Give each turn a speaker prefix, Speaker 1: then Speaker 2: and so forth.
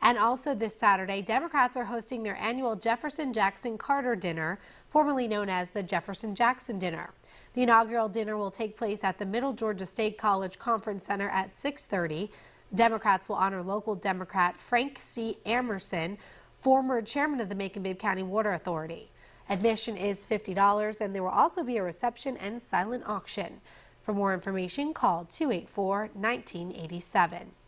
Speaker 1: And also this Saturday, Democrats are hosting their annual Jefferson Jackson Carter Dinner, formerly known as the Jefferson Jackson Dinner. The inaugural dinner will take place at the Middle Georgia State College Conference Center at 6:30. Democrats will honor local Democrat Frank C. Amerson, former chairman of the Macon-Bibb County Water Authority. Admission is $50, and there will also be a reception and silent auction. For more information, call 284-1987.